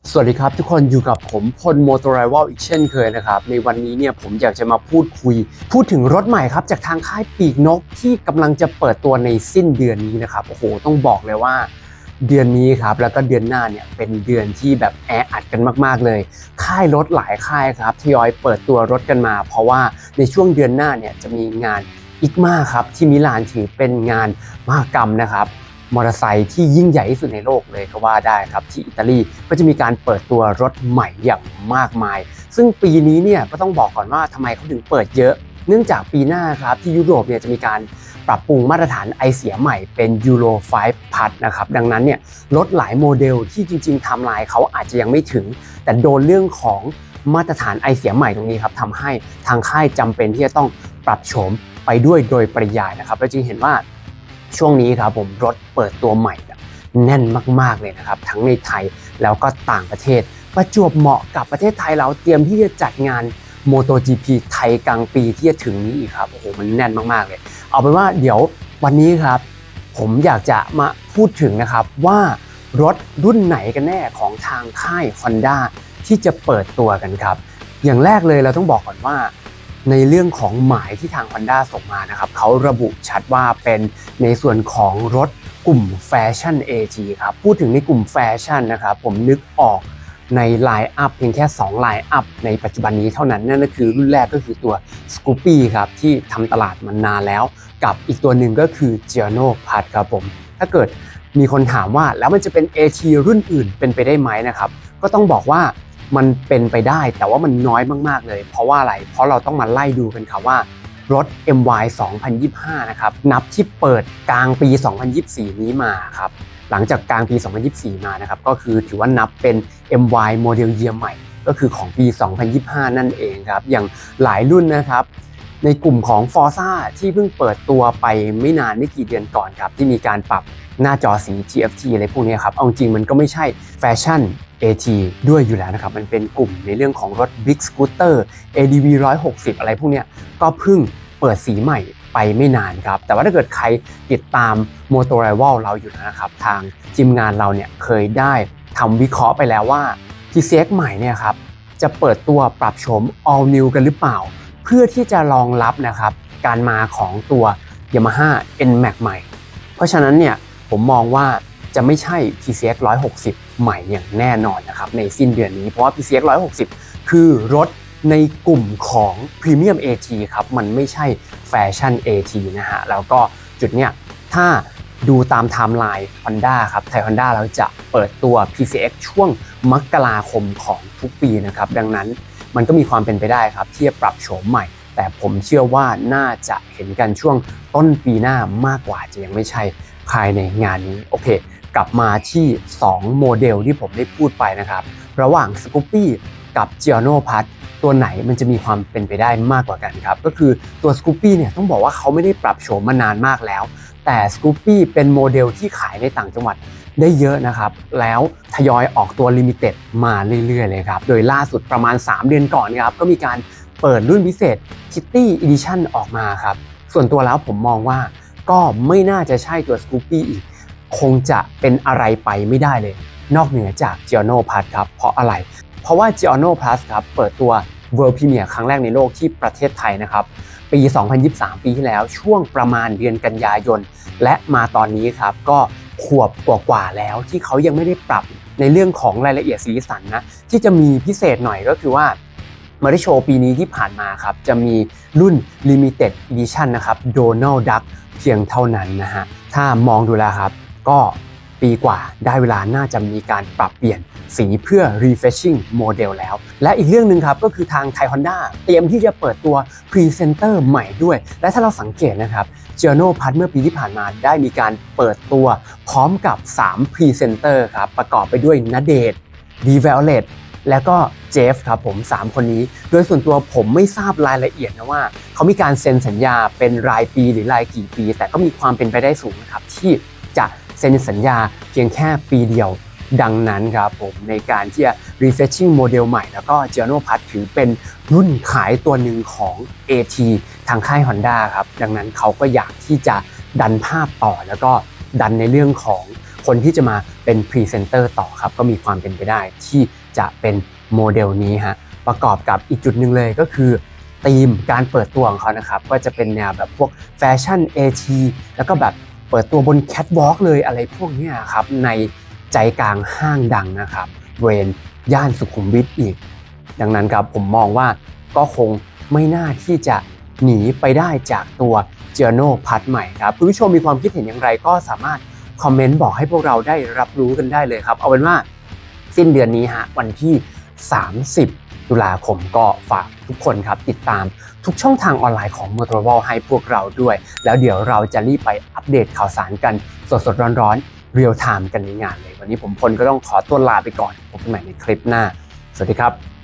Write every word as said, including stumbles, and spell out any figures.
สวัสดีครับทุกคนอยู่กับผมพล Motorrival อีกเช่นเคยนะครับในวันนี้เนี่ยผมอยากจะมาพูดคุยพูดถึงรถใหม่ครับจากทางค่ายปีกนกที่กำลังจะเปิดตัวในสิ้นเดือนนี้นะครับโอ้โหต้องบอกเลยว่าเดือนนี้ครับแล้วก็เดือนหน้าเนี่ยเป็นเดือนที่แบบแออัดกันมากๆเลยค่ายรถหลายค่ายครับทยอยเปิดตัวรถกันมาเพราะว่าในช่วงเดือนหน้าเนี่ยจะมีงานอิกมาครับที่มิลานถือเป็นงานมหกรรมนะครับมอเตอร์ไซค์ที่ยิ่งใหญ่ที่สุดในโลกเลยก็ว่าได้ครับที่อิตาลีก็จะมีการเปิดตัวรถใหม่อย่างมากมายซึ่งปีนี้เนี่ยก็ต้องบอกก่อนว่าทำไมเขาถึงเปิดเยอะเนื่องจากปีหน้าครับที่ยุโรปเนี่ยจะมีการปรับปรุงมาตรฐานไอเสียใหม่เป็นยูโรไฟว์พัดนะครับดังนั้นเนี่ยรถหลายโมเดลที่จริงๆไทม์ไลน์เขาอาจจะยังไม่ถึงแต่โดนเรื่องของมาตรฐานไอเสียใหม่ตรงนี้ครับทำให้ทางค่ายจำเป็นที่จะต้องปรับโฉมไปด้วยโดยปริยายนะครับและจึงเห็นว่าช่วงนี้ครับผมรถเปิดตัวใหม่แน่นมากๆเลยนะครับทั้งในไทยแล้วก็ต่างประเทศประจวบเหมาะกับประเทศไทยเราเตรียมที่จะจัดงาน MotoGP ไทยกลางปีที่จะถึงนี้อีกครับโอ้โหมันแน่นมากๆเลยเอาเป็นว่าเดี๋ยววันนี้ครับผมอยากจะมาพูดถึงนะครับว่ารถรุ่นไหนกันแน่ของทางค่าย Honda ที่จะเปิดตัวกันครับอย่างแรกเลยเราต้องบอกก่อนว่าในเรื่องของหมายที่ทาง Honda ส่งมานะครับเขาระบุชัดว่าเป็นในส่วนของรถกลุ่มแฟชั่น เอ จี ครับพูดถึงในกลุ่มแฟชั่นนะครับผมนึกออกในไลน์อัพเพียงแค่สองไลน์อัพในปัจจุบันนี้เท่านั้นนั่นก็คือรุ่นแรกก็คือตัว Scoopy ครับที่ทำตลาดมานานแล้วกับอีกตัวหนึ่งก็คือ Giorno Pad ครับผมถ้าเกิดมีคนถามว่าแล้วมันจะเป็น เอ ที รุ่นอื่นเป็นไปได้ไหมนะครับก็ต้องบอกว่ามันเป็นไปได้แต่ว่ามันน้อยมากๆเลยเพราะว่าอะไรเพราะเราต้องมาไล่ดูกันครับว่ารถ เอ็ม วาย สองพันยี่สิบห้านะครับนับที่เปิดกลางปีสองพันยี่สิบสี่นี้มาครับหลังจากกลางปีสองพันยี่สิบสี่มานะครับก็คือถือว่านับเป็น เอ็ม วาย โมเดลเยียร์ใหม่ก็คือของปีสองพันยี่สิบห้านั่นเองครับอย่างหลายรุ่นนะครับในกลุ่มของ Forza ที่เพิ่งเปิดตัวไปไม่นานไม่กี่เดือนก่อนครับที่มีการปรับหน้าจอสี ที เอฟ ที อะไรพวกนี้ครับเอาจริงมันก็ไม่ใช่แฟชั่น เอ ที ด้วยอยู่แล้วนะครับมันเป็นกลุ่มในเรื่องของรถ Big Scooter เอ ดี วี หนึ่งร้อยหกสิบอะไรพวกนี้ก็เพิ่งเปิดสีใหม่ไปไม่นานครับแต่ว่าถ้าเกิดใครติดตาม Motorrival เราอยู่นะครับทางทีมงานเราเนี่ยเคยได้ทำวิเคราะห์ไปแล้วว่า ที ซี เอ็กซ์ ใหม่เนี่ยครับจะเปิดตัวปรับโฉม All New กันหรือเปล่าเพื่อที่จะรองรับนะครับการมาของตัว Yamaha เอ็น แม็กซ์ ใหม่เพราะฉะนั้นเนี่ยผมมองว่าจะไม่ใช่ ที ซี เอ็กซ์ หนึ่งร้อยหกสิบใหม่อย่างแน่นอนนะครับในสิ้นเดือนนี้เพราะว่า ที ซี เอ็กซ์ หนึ่งร้อยหกสิบคือรถในกลุ่มของ Premium เอ ที ครับมันไม่ใช่แฟชั่น เอ ที นะฮะแล้วก็จุดเนี้ยถ้าดูตามไทม์ไลน์ Honda ครับไทย Honda เราจะเปิดตัว พี ซี เอ็กซ์ ช่วงมกราคมของทุกปีนะครับดังนั้นมันก็มีความเป็นไปได้ครับที่จะปรับโฉมใหม่แต่ผมเชื่อว่าน่าจะเห็นกันช่วงต้นปีหน้ามากกว่าจะยังไม่ใช่ภายในงานนี้โอเคกลับมาที่สองโมเดลที่ผมได้พูดไปนะครับระหว่าง Scoopy กับ Giorno Padตัวไหนมันจะมีความเป็นไปได้มากกว่ากันครับก็คือตัว Scoopy เนี่ยต้องบอกว่าเขาไม่ได้ปรับโฉมมานานมากแล้วแต่ Scoopy เป็นโมเดลที่ขายในต่างจังหวัดได้เยอะนะครับแล้วทยอยออกตัว Limited มาเรื่อยๆเลยครับโดยล่าสุดประมาณสามเดือนก่อนครับก็มีการเปิดรุ่นพิเศษ Kitty Edition ออกมาครับส่วนตัวแล้วผมมองว่าก็ไม่น่าจะใช่ตัว Scoopy อีกคงจะเป็นอะไรไปไม่ได้เลยนอกเหนือจาก Giorno Pad ครับเพราะอะไรเพราะว่า Giorno Plus ครับเปิดตัว World Premiere ครั้งแรกในโลกที่ประเทศไทยนะครับปีสองพันยี่สิบสามปีที่แล้วช่วงประมาณเดือนกันยายนและมาตอนนี้ครับก็ขวบกว่าๆแล้วที่เขายังไม่ได้ปรับในเรื่องของรายละเอียดสีสันนะที่จะมีพิเศษหน่อยก็คือว่ามาริโชว์ปีนี้ที่ผ่านมาครับจะมีรุ่น Limited Edition นะครับ Donald Duck เพียงเท่านั้นนะฮะถ้ามองดูแล้วครับก็ปีกว่าได้เวลาน่าจะมีการปรับเปลี่ยนสีเพื่อ refreshing โมเดลแล้วและอีกเรื่องหนึ่งครับก็คือทางไทย Honda เตรียมที่จะเปิดตัว Presenter ใหม่ด้วยและถ้าเราสังเกตนะครับ Giorno Pad เมื่อปีที่ผ่านมาได้มีการเปิดตัวพร้อมกับสาม Presenter ครับประกอบไปด้วยณเดชน์ ดี แวลเลต แล้วก็เจฟครับผมสามคนนี้โดยส่วนตัวผมไม่ทราบรายละเอียดนะว่าเขามีการเซ็นสัญญาเป็นรายปีหรือรายกี่ปีแต่ก็มีความเป็นไปได้สูงนะครับที่จะเซ็นสัญญาเพียงแค่ปีเดียวดังนั้นครับผมในการที่จะ refreshing โมเดลใหม่แล้วก็ Giorno Pad ถือเป็นรุ่นขายตัวหนึ่งของ เอ ที ทางค่าย Honda ครับดังนั้นเขาก็อยากที่จะดันภาพต่อแล้วก็ดันในเรื่องของคนที่จะมาเป็นพรีเซนเตอร์ต่อครับก็มีความเป็นไปได้ที่จะเป็นโมเดลนี้ฮะประกอบกับอีกจุดหนึ่งเลยก็คือธีมการเปิดตัวของเขานะครับก็จะเป็นแนวแบบพวกแฟชั่นเอทีแล้วก็แบบเปิดตัวบนแคทวอล์กเลยอะไรพวกนี้ครับในใจกลางห้างดังนะครับบริเวณย่านสุขุมวิทอีกดังนั้นครับผมมองว่าก็คงไม่น่าที่จะหนีไปได้จากตัวเจอโน่พัดใหม่ครับคุณผู้ชมมีความคิดเห็นอย่างไรก็สามารถคอมเมนต์บอกให้พวกเราได้รับรู้กันได้เลยครับเอาเป็นว่าสิ้นเดือนนี้ฮะวันที่สามสิบตุลาคมก็ฝากทุกคนครับติดตามทุกช่องทางออนไลน์ของ Motorola ให้พวกเราด้วยแล้วเดี๋ยวเราจะรีบไปอัปเดตข่าวสารกันสดๆร้อนๆเรียลไทม์กันในงานเลยวันนี้ผมพลก็ต้องขอตัวลาไปก่อนพบกันใหม่ในคลิปหน้าสวัสดีครับ